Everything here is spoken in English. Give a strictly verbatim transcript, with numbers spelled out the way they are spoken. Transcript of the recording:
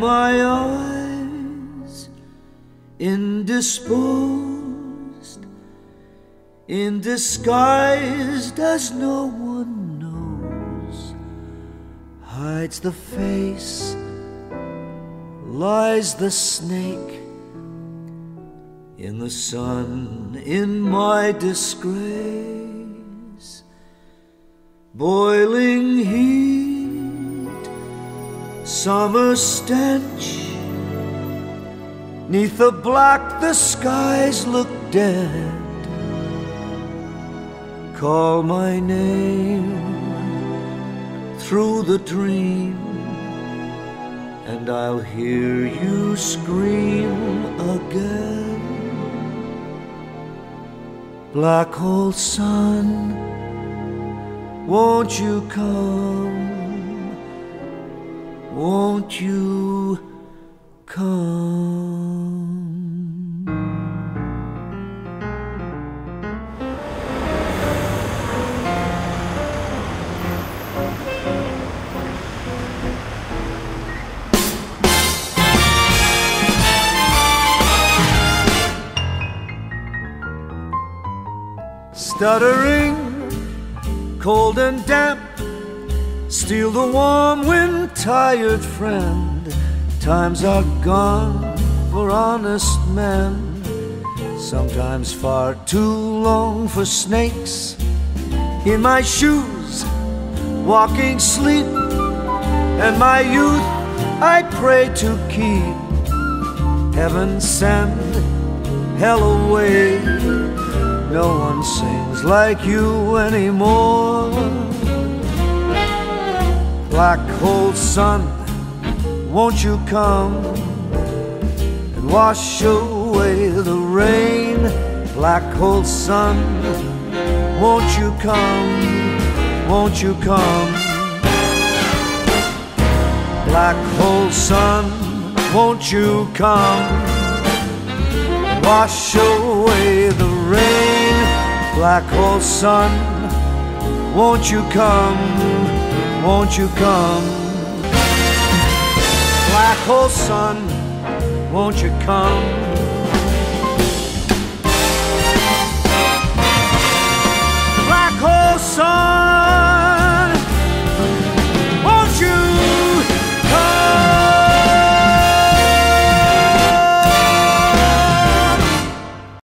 my eyes indisposed, indisguised as no one knows, hides the face, lies the snake in the sun, in my disgrace. Boiling heat, summer stench, 'neath the black the skies look dead. Call my name through the dream, and I'll hear you scream again. Black hole sun, won't you come? Won't you come? Stuttering, cold and damp, steal the warm wind, tired friend. Times are gone for honest men, sometimes far too long for snakes. In my shoes, walking sleep, and my youth I pray to keep. Heaven send hell away, no one sings like you anymore. Black hole sun, won't you come and wash away the rain? Black hole sun, won't you come, won't you come? Black hole sun, won't you come and wash away the rain? Black hole sun, won't you come, won't you come? Black hole sun, won't you come?